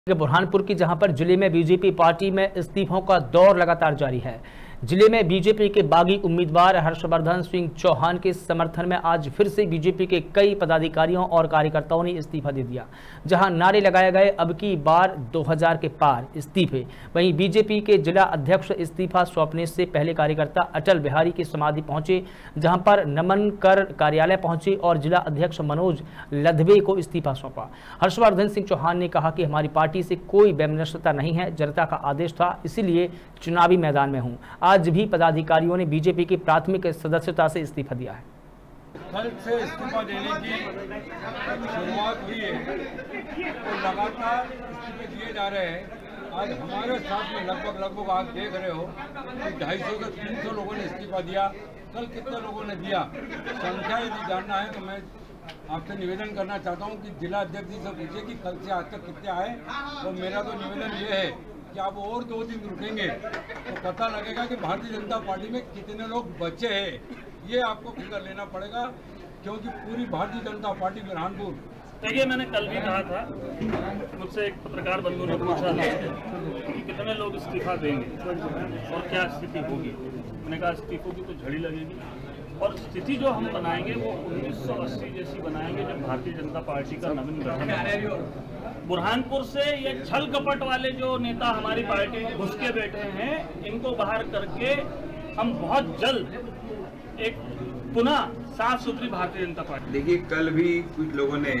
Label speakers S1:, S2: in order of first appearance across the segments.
S1: बुरहानपुर की जहां पर जिले में बीजेपी पार्टी में इस्तीफों का दौर लगातार जारी है। जिले में बीजेपी के बागी उम्मीदवार हर्षवर्धन सिंह चौहान के समर्थन में आज फिर से बीजेपी के कई पदाधिकारियों और कार्यकर्ताओं ने इस्तीफा दे दिया। जहां नारे लगाए गए अब की बार 2000 के पार इस्तीफे, वहीं बीजेपी के जिला अध्यक्ष इस्तीफा सौंपने से पहले कार्यकर्ता अटल बिहारी की समाधि पहुंचे, जहां पर नमन कर कार्यालय पहुंचे और जिला अध्यक्ष मनोज लधवे को इस्तीफा सौंपा। हर्षवर्धन सिंह चौहान ने कहा कि हमारी पार्टी से कोई वैमनस्यता नहीं है, जनता का आदेश था, इसीलिए चुनावी मैदान में हूं। आज भी पदाधिकारियों ने बीजेपी की प्राथमिक सदस्यता से इस्तीफा दिया है।
S2: कल से इस्तीफा देने की शुरुआत हुई है तो लगातार इस्तीफे दिए जा रहे हैं। आज हमारे साथ में लगभग आप देख रहे हो कि 250 से 300 लोगों ने इस्तीफा दिया। कल कितने लोगों ने दिया, संख्या यदि जानना है तो मैं आपसे निवेदन करना चाहता हूं कि जिला अध्यक्ष जी से पूछिए कि कल से आज तक कितने आए। तो मेरा तो निवेदन ये है कि आप और 2 दिन रुकेंगे तो पता लगेगा कि भारतीय जनता पार्टी में कितने लोग बचे हैं। ये आपको फिगर लेना पड़ेगा, क्योंकि पूरी भारतीय जनता पार्टी बुरहानपुर।
S3: देखिए, मैंने कल भी कहा था, मुझसे एक पत्रकार बंधु ने पूछा कि कितने लोग इस्तीफा देंगे और क्या स्थिति होगी। मैंने कहा इस्तीफों की तो झड़ी लगेगी और स्थिति जो हम बनाएंगे वो 1980 जैसी बनाएंगे जब भारतीय जनता पार्टी का नवीन गठन। बुरहानपुर से ये छल कपट वाले जो नेता हमारी पार्टी में घुस के बैठे हैं, इनको बाहर करके हम बहुत जल्द एक पुनः साफ सुथरी भारतीय जनता पार्टी।
S4: देखिए, कल भी कुछ लोगों ने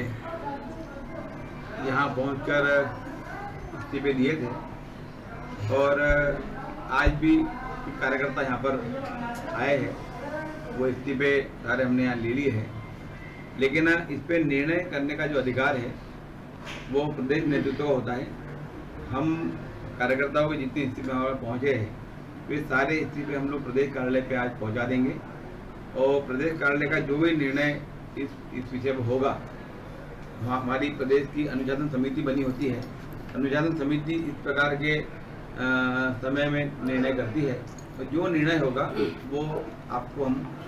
S4: यहाँ पहुंचकर इस्तीफे दिए थे और आज भी कुछ कार्यकर्ता यहाँ पर आए हैं, वो इस्तीफे सारे हमने यहाँ ले लिए हैं। लेकिन इस पर निर्णय करने का जो अधिकार है वो प्रदेश नेतृत्व का होता है। हम कार्यकर्ताओं के जितने इस्तीफे हमारे पहुँचे हैं वे सारे इस्तीफे हम लोग प्रदेश कार्यालय पे आज पहुँचा देंगे और प्रदेश कार्यालय का जो भी निर्णय इस विषय पर होगा, हमारी प्रदेश की अनुशासन समिति बनी होती है। अनुशासन समिति इस प्रकार के समय में निर्णय करती है और जो निर्णय होगा वो आपको हम